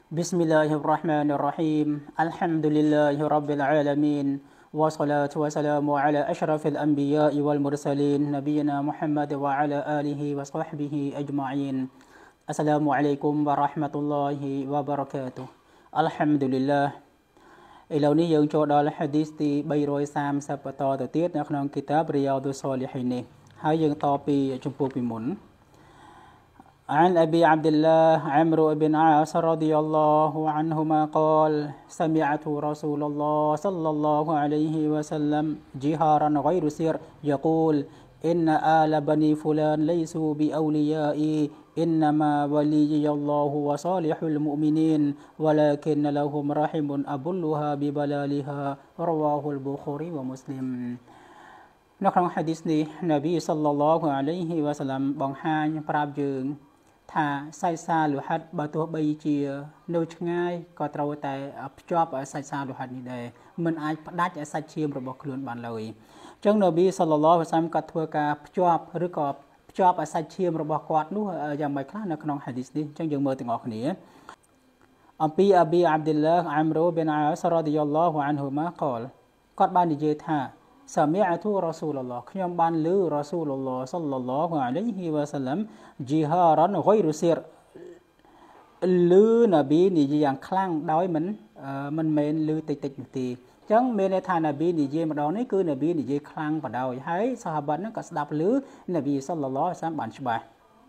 بسم الله الرحمن الرحيم الحمد لله رب العالمين والصلاة والسلام على أشرف الأنبياء والمرسلين نبينا محمد وعلى آله وصحبه أجمعين السلام عليكم ورحمة الله وبركاته الحمد لله ឥឡូវនេះយើងចូលដល់ hadith ទី 330 បន្តទៅទៀតនៅក្នុងគីតាប Riyadus Salihin នេះហើយយើងតពីចំពោះពីមុន عن أبي عبد الله عمرو بن عاص رضي الله عنهما قال سمعت رسول الله صلى الله عليه وسلم جهارا غير سر يقول إن آل بني فلان ليسوا بأوليائي إنما ولي الله وصالح المؤمنين ولكن لهم رحم أبلها ببلالها رواه البخاري ومسلم នៅក្នុង hadith នេះ Nabi sallallahu alayhi wa sallam បង្ហាញប្រាប់យើងថាសាច់សាលោហិតបើទោះបីជានៅឆ្ងាយក៏ត្រូវតែភ្ជាប់សាច់សាលោហិតនេះដែរមិនអាចផ្ដាច់សាច់ឈាមរបស់ខ្លួនបានឡើយអញ្ចឹង Nabi sallallahu alayhi wa sallam ក៏ធ្វើការភ្ជាប់ឬក៏ភ្ជាប់សាច់ឈាមរបស់គាត់នោះយ៉ាងម៉េចខ្លះនៅក្នុង hadith នេះអញ្ចឹងយើងមើលទាំងអស់គ្នាអំពី Abi Abdullah Amr bin As radiyallahu anhuma qala គាត់បាននិយាយថា سمعت رسول الله ខ្ញុំបានឮ رسول الله صلى الله عليه وسلم جهارا غير سر ឮ نبي និយាយយ៉ាងខ្លាំងដោយមិនមែនឮតិចតិចនោះទេអញ្ចឹងមានន័យថា نبي និយាយម្ដងនេះគឺ نبي និយាយខ្លាំងបដ ாய் ហើយសាហាបហ្នឹងក៏ស្ដាប់ឮ نبي صلى الله عليه وسلم បានច្បាស់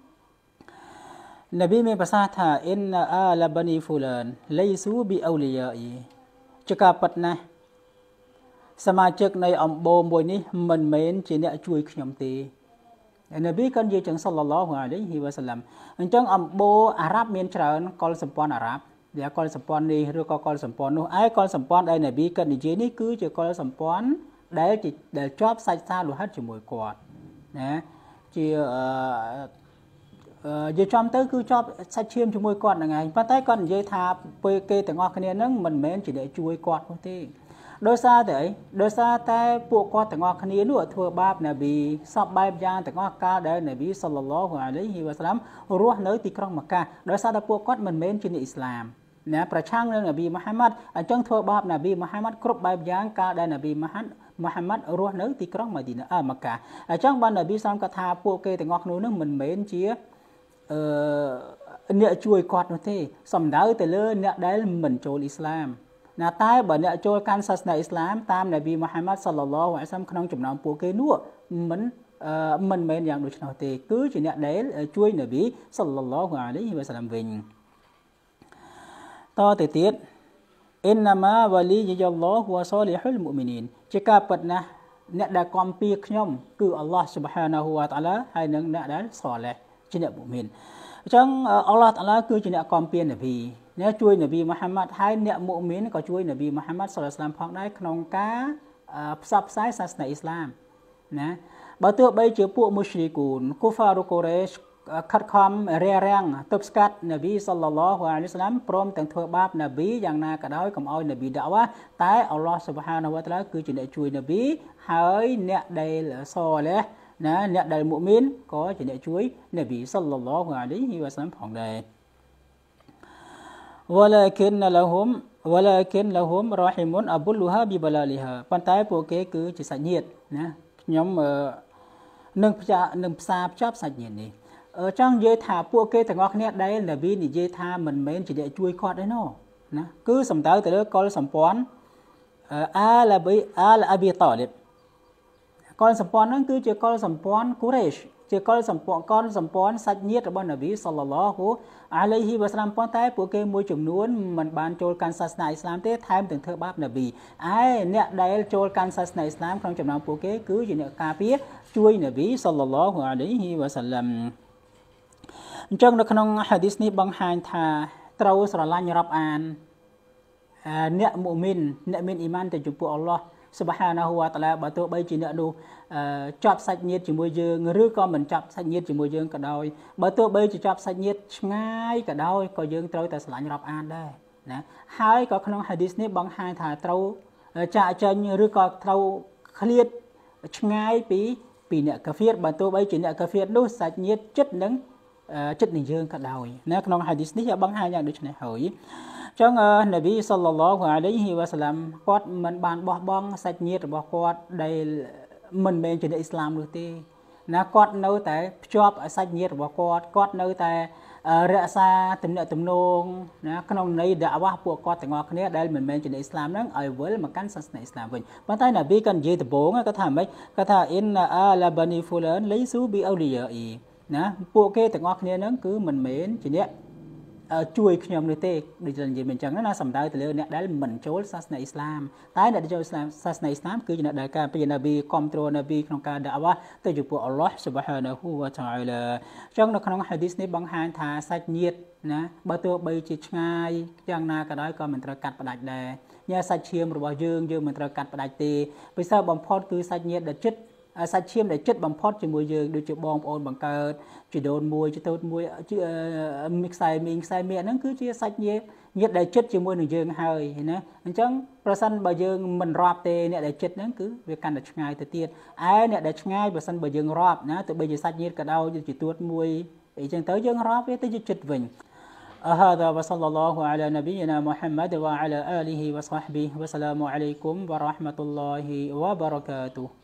نبي មានប្រសាសន៍ថា إن آل بني فلان ليسوا بأوليائي ជាការពិតណាស់សមាជិកនៃអំបូរមួយនេះមិនមែនជាអ្នកជួយខ្ញុំទេនប៊ីក៏និយាយចឹងសល្លឡោះអាឡៃហ៊ីវ៉ាសាឡាំអញ្ចឹងអំបូរអារ៉ាប់មានច្រើនកុលសម្ព័ន្ធអារ៉ាប់ដែលកុលសម្ព័ន្ធនេះឬក៏កុលសម្ព័ន្ធនោះឯកុលសម្ព័ន្ធដែលនប៊ីក៏និយាយនេះគឺជាកុលសម្ព័ន្ធដែលជាប់សាច់សាលោហិតជាមួយគាត់ណាជានិយាយចំទៅគឺជាប់សាច់ឈាមជាមួយគាត់ហ្នឹងឯងប៉ុន្តែគាត់និយាយថាពេលគេទាំងអស់គ្នាហ្នឹងមិនមែនជាអ្នកជួយគាត់នោះទេដោយសារតែពួកគាត់ទាំងអស់គ្នានោះធ្វើបាបនប៊ីសពបែបយ៉ាងទាំងអស់កាលដែលនប៊ីសល្លឡោះអាឡៃហ៊ីវ៉ាសាឡាំរស់នៅទីក្រុងម៉ាកាដោយសារតែពួកគាត់មិនមែនជាអ្នកអ៊ីស្លាមណាប្រឆាំងនឹងនប៊ីមូហាម៉ាត់អញ្ចឹងធ្វើបាបនប៊ីមូហាម៉ាត់គ្រប់បែបយ៉ាងកាលដែលនប៊ីមូហាម៉ាត់រស់នៅទីក្រុងម៉ាឌីណាម៉ាកាអញ្ចឹងបាននប៊ីសាមក៏ថាពួកគេទាំងអស់គ្នានោះមិនមែនជាអ្នកជួយគាត់នោះទេសំដៅទៅលើអ្នកដែលមិនចូលអ៊ីស្លាមណាតែបើអ្នកចូលកាន់សាសនាអ៊ីស្លាមតាមនប៊ីមូហាម៉ាត់សល្លឡោះអាឡៃហ៊ីវ៉ាសាឡាមក្នុងចំណោមពួកគេនោះមិនមែនយ៉ាងដូច្នោះទេគឺជាអ្នកដែលជួយនប៊ីសល្លឡោះអាឡៃហ៊ីវ៉ាសាឡាមវិញតទៅទៀតអ៊ីនណាម៉ាវ៉ាលីយឡោះវ៉ាសាលីហ៊ុលមុអ៊មីនីនជាការពិតណាស់អ្នកដែលគាំពៀខ្ញុំគឺអល់ឡោះស៊ុបហានាហ៊ូវ៉ាតាអាឡាហើយនឹងអ្នកដែលសាលះជាអ្នកមុអ៊មីនអញ្ចឹងអល់ឡោះតាអាឡាគឺជាអ្នកគាំពៀនប៊ីអ្នកជួយនប៊ីមូហាម៉ាត់ហើយអ្នកមុអ៊មីនក៏ជួយនប៊ីមូហាម៉ាត់សល្លឡោះអាឡៃហ៊ីវ៉ាសល្លាមផងដែរក្នុងការផ្សព្វផ្សាយសាសនាអ៊ីស្លាមណាបើទោះបីជាពួកមុស្លីគូនគូហ្វារូកូរ៉េសខិតខំរារាំងទប់ស្កាត់នប៊ីសល្លឡោះអាឡៃហ៊ីវ៉ាសល្លាមព្រមទាំងធ្វើបាបនប៊ីយ៉ាងណាក៏ដោយកុំឲ្យនប៊ីដាវ៉ាតែអល់ឡោះស៊ុបហានាហ៊ូវតាអាឡាគឺជាអ្នកជួយនប៊ីហើយអ្នកដែលសាលះណាអ្នកដែលមុអ៊មីនក៏ជាអ្នកជួយនប៊ីសល្លឡោះអាឡៃហ៊ីវ៉ាសល្លាមផងដែរولكن لهم رحم أبلها ببلالها ប៉ុន្តែពួកគេគឺជាសាច់ញាតិណាខ្ញុំនឹងផ្សារភ្ជាប់សាច់ញាតិនេះចង់និយាយថាពួកគេទាំងអស់គ្នាដែលនប៊ីនិយាយថាមិនមែនជាអ្នកជួយគាត់ទេណាគឺសំដៅទៅលើកុលសម្ព័ន្ធអាលអាប៊ីតាលីបកុលសម្ព័ន្ធហ្នឹងគឺជាកុលសម្ព័ន្ធកូរ៉េសជាកុលសម្ព័ន្ធសាច់ញាតិរបស់នប៊ីសល្លឡោះអាឡៃហ៊ីវ៉ាសល្លាមប៉ុន្តែពួកគេមួយចំនួនមិនបានចូលកាន់សាសនាអ៊ីស្លាមទេថែមទាំងធ្វើបាបនប៊ីឯអ្នកដែលចូលកាន់សាសនាអ៊ីស្លាមក្នុងចំណោមពួកគេគឺជាអ្នកការពារជួយនប៊ីសល្លឡោះអាឡៃហ៊ីវ៉ាសល្លាមអញ្ចឹងនៅក្នុងហាឌីសនេះបង្ហាញថាត្រូវស្រឡាញ់រាប់អានអ្នកមុអ៊មីនអ្នកមានអ៊ីម៉ានទៅចំពោះអល់ឡោះស៊ុបហានាហ៊ូវតាអាឡាបើទោះបីជាអ្នកនោះជាប់សាច់ញាតិជាមួយយើងឬក៏មិនចាប់សាច់ញាតិជាមួយយើងក៏ដោយបើទោះបីជាចាប់សាច់ញាតិឆ្ងាយក៏ដោយក៏យើងត្រូវតែស្រឡាញ់រាប់អានដែរណាហើយក៏ក្នុងហាឌីសនេះបង្ហាញថាត្រូវចាក់ចេញឬក៏ត្រូវឃ្លាតឆ្ងាយពីអ្នកកាហ្វៀរបើទោះបីជាអ្នកកាហ្វៀរនោះសាច់ញាតិចិត្តនឹងចិត្តនឹងយើងក៏ដោយណាក្នុងហាឌីសនេះបង្ហាញយ៉ាងដូចនេះហើយចឹងនប៊ីសល្លឡោះអាឡៃហ៊ីវ៉ាសាឡាំគាត់មិនបានបោះបង់សាច់ញាតិរបស់គាត់ដែលមិនមែនជាអ្នកអ៊ីស្លាមនោះទេណាគាត់នៅតែភ្ជាប់សាច់ញាតិរបស់គាត់នៅតែរក្សាទំនាក់ទំនងណាក្នុងន័យដាវ៉ាពួកគាត់ទាំងអស់គ្នាដែលមិនមែនជាអ្នកអ៊ីស្លាមហ្នឹងឲ្យវិលមកកាន់សាសនាអ៊ីស្លាមវិញប៉ុន្តែនប៊ីក៏និយាយដំបូងគាត់ថាម៉េចគាត់ថាអ៊ីនអាឡាបានីហ្វូឡានលៃស៊ូប៊ីអូលីយ៉ាអ៊ីណាពួកគេទាំងអស់គ្នាហ្នឹងគឺមិនមែនជាអ្នកជួយខ្ញុំនេះទេដូចនិយាយមិនអញ្ចឹងណាសំដៅទៅលើអ្នកដែលមិនចូលសាសនាអ៊ីស្លាមតែអ្នកដែលចូលសាសនាអ៊ីស្លាមគឺជាអ្នកដែលការពីនប៊ីគ្រប់គ្រងនប៊ីក្នុងការដាវ៉ាទៅចំពោះអល់ឡោះស៊ុបហានាហ៊ូវតាអាឡាអញ្ចឹងនៅក្នុងហាឌីសនេះបង្ហាញថាសាច់ញាតិណាបើទោះបីជាឆ្ងាយយ៉ាងណាក៏ដោយក៏មិនត្រូវកាត់ផ្ដាច់ដែរញ៉ាសាច់ឈាមរបស់យើងមិនត្រូវកាត់ផ្ដាច់ទេពិសេសបំផុតគឺសាច់ញាតិដែលចិត្តសាច់ឈាមដែលចិត្តបំផុតជាមួយយើងដូចជាបងប្អូនបង្កើតជីដូនមួយជីតូនមួយខ្សែមីងខ្សែមាសហ្នឹងគឺជាសាច់ញាតិដែលចិត្តជាមួយនឹងយើងហើយណាអញ្ចឹងប្រសិនបើយើងមិនរាប់ទេអ្នកដែលចិត្តហ្នឹងគឺវាកាន់តែឆ្ងាយទៅទៀតឯអ្នកដែលឆ្ងាយប្រសិនបើយើងរាប់ណាទៅបីជាសាច់ញាតិក៏ដោយជាទួតមួយអញ្ចឹងទៅយើងរាប់វាទៅជាចិត្តវិញهذا وصلى الله على نبينا محمد وعلى آله وصحبه والسلام عليكم ورحمة الله وبركاته